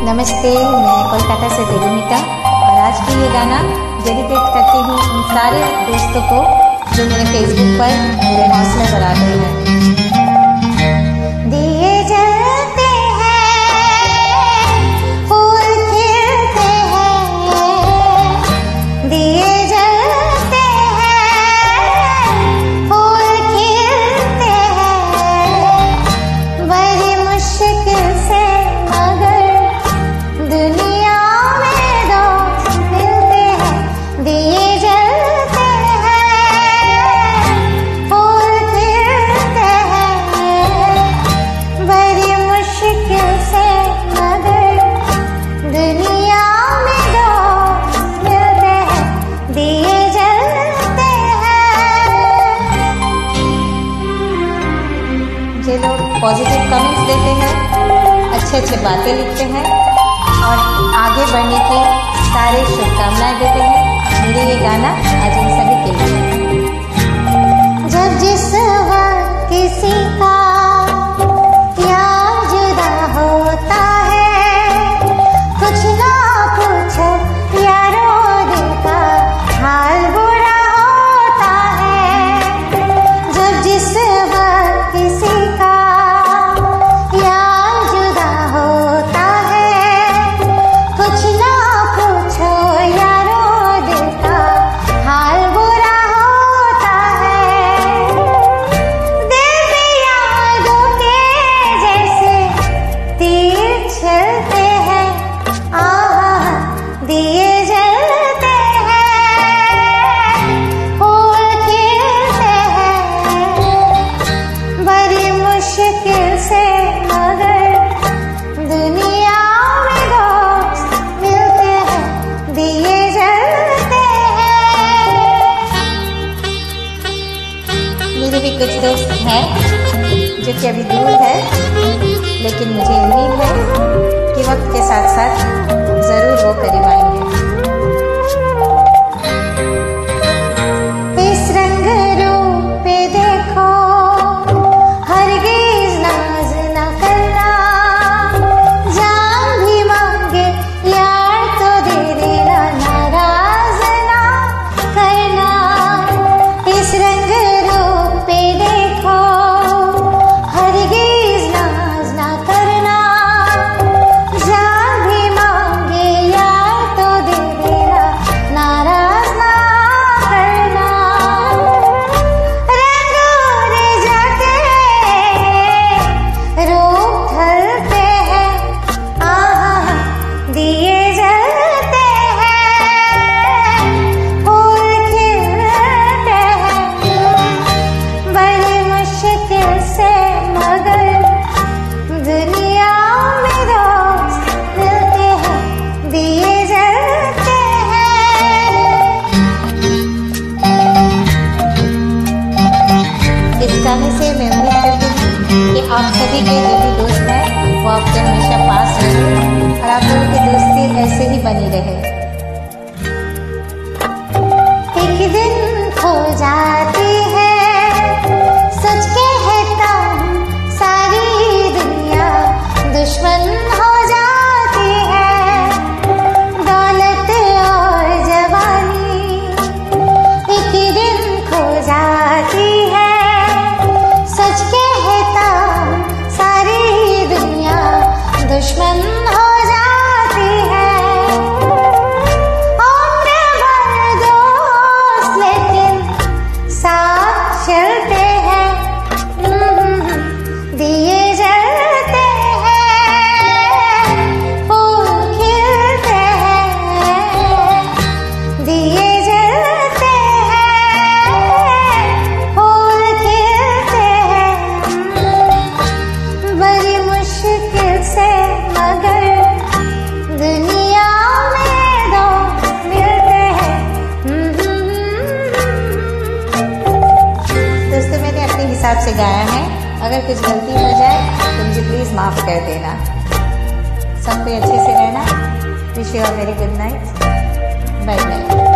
नमस्ते, मैं कोलकाता से देवमिता और आज की ये गाना डेडिकेट करती हूँ उन सारे दोस्तों को जो मेरे फेसबुक पर मेरे हौसले बढ़ाते हैं। दिए जलते हैं, फूल खिलते हैं, दिए जलते हैं, फूल खिलते हैं, बड़ी मुश्किल से मगर दुनिया में दोस्त मिलते हैं। दिए जलते हैं, फूल खिलते हैं, बड़ी मुश्किल से मगर दुनिया में दोस्त मिलते हैं। दिए जलते हैं। जो लोग पॉजिटिव कमेंट्स देते हैं, अच्छे अच्छे बातें लिखते हैं और आगे बढ़ने की सारे शुभकामनाएं देते हैं, मेरे ये गाना आज इन सभी के लिए। जब जिस वक्त किसी का यार जुदा होता है, कुछ ना पूछो यारो दिल का हाल बुरा होता है। जब जिस वक्त किसी का यार जुदा होता है, कुछ ना पूछो यारो दिल का हाल बुरा होता है। दिल में यादों के जैसे तीर चलते हैं, दिए जलते हैं, फूल खिलते हैं, बड़ी मुश्किल से मगर दुनिया में दोस्त मिलते हैं। दिए जलते हैं। मेरे भी कुछ दोस्त हैं जो कि अभी दूर है, लेकिन मुझे उम्मीद है कि वक्त के साथ साथ जरूर वो करीब आएंगे। इस रंग रूप पे देखो, हरगिज़ नाज न करना, जान भी मांगे यार तो दे देना, नाराज ना करना। इस रंग रूप पे देखो, हरगिज़ नाज न करना, जान भी मांगे यार तो दे देना, नाराज ना करना। रंग उड़ जाते हैं, रूप ढलते हैं, दिए जलते हैं, फूल खिलते हैं, बड़ी मुश्किल से मगर दुनिया में दोस्त मिलते हैं। दिए जलते हैं। इस गाने से मैं उम्मीद करती हूँ कि आप सभी के जो भी दोस्त हैं वो आपके हमेशा पास रहें और आप लोगों की दोस्ती ऐसे ही बनी रहे। एक दिन खो जाती है, सच कहता हूँ सारी दुनिया दुश्मन हो जाती है। दौलत और जवानी एक दिन खो जाती है, सच कहता हूँ सारी दुनिया दुश्मन हो जाती है। उम्र भर दोस्त लेकिन साथ चलते हैं, दिए जलते हैं, फूल खिलते हैं, दिए जलते हैं, फूल खिलते हैं, बड़ी मुश्किल से मगर दुनिया में दोस्त मिलते हैं। दोस्तों, मैंने अपने हिसाब से गाया है, अगर कुछ गलती हो जाए तो मुझे प्लीज़ माफ़ कर देना। सब कोई अच्छे से रहना। Wish you a very good night. Bye bye.